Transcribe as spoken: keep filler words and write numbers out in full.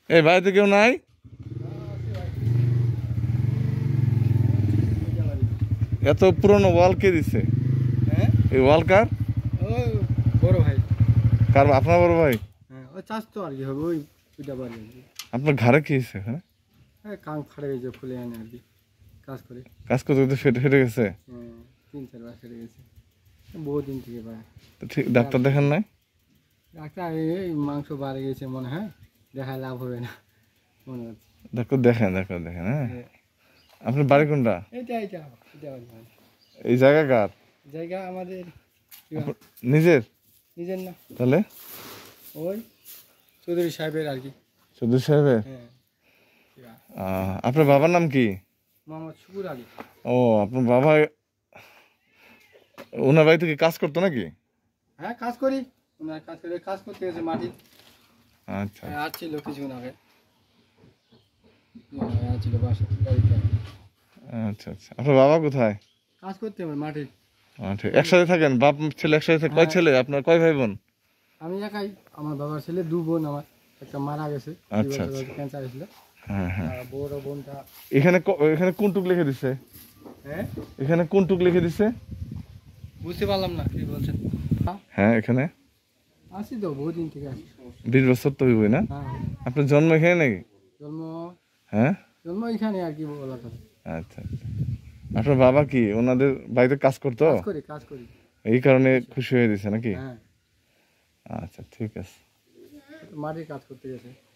এই বাড়িতে কেউ নাই? এত পুরনো ওয়াল কে দিছে? হ্যাঁ, এই ওয়াল কার? ওই বড় ভাই। কার? আপনার বড় ভাই? হ্যাঁ, ওই চাষ তো আর কি হবে, ওই ওইটা বাড়ি আর কি। আপনার ঘাড়ে কি হয়েছে? হ্যাঁ, হ্যাঁ, কান ফাটে গেছে, খুলে আনে আর কি কাজ করে। কাজ করতে করতে ফেটে ফেটে গেছে? হ্যাঁ, তিন চারবার ফেটে গেছে বহু দিন থেকে ভাই। তো ঠিক ডাক্তার দেখান নাই? ডাক্তার এই মাংস বাড়ে গেছে মনে হয়, দেখায় লাভ হবে না মনে হচ্ছে। ডাক্তার দেখেন, ডাক্তার দেখেন। হ্যাঁ, আপনার বাড়ি কোনটা? এইটা এইটা এটা বাড়ি। এই জায়গা কার? জায়গা আমাদের নিজের? নিজের না, তাহলে ওই চৌধুরী সাহেবের আর কি। চৌধুরী সাহেবের? হ্যাঁ, আহ, আপনার বাবার নাম কি? মোহাম্মদ শুকুর আলী। ও, আপনার বাবা ওনার বাড়ি থেকে কাজ করতো নাকি? হ্যাঁ, কাজ করি, ওনার কাজ করে কাজ করতে গেছে মাটি। আচ্ছা আর ছিল কিছুদিন আগে, আর ছিল বাসা বাড়িতে আচ্ছা আচ্ছা। আপনার বাবা কোথায়? কাজ করতে হবে মাটি। আচ্ছা, একসাথে থাকেন? বাপ ছেলে একসাথে থাকে? কয় ছেলে আপনার? কয় ভাই বোন? আমি একাই, আমার বাবার ছেলে দু বোন, আমার একটা মারা গেছে, আচ্ছা আচ্ছা। ক্যান্সার হয়েছিল। হ্যাঁ হ্যাঁ। আর বড় বোনটা এখানে ক- এখানে কোন টুক লিখে দিছে? হ্যাঁ, এখানে কোন টুক লিখে দিছে? বুঝতে পারলাম না কি বলছেন। হ্যাঁ, এখানে আসি তো বহুদিন থেকে আসি। বিশ বছর তো হইবই না? হ্যাঁ, আপনার জন্ম এখানে নাকি? জন্ম হ্যাঁ, জন্ম এখানে আর কি বলা কথা। আচ্ছা আচ্ছা। আপনার বাবা কি ওনাদের বাড়িতে কাজ করতো? কাজ করি কাজ করি। এই কারণে খুশি হয়ে দিছে নাকি? হ্যাঁ, আচ্ছা, ঠিক আছে। মাটির কাজ করতে গেছে।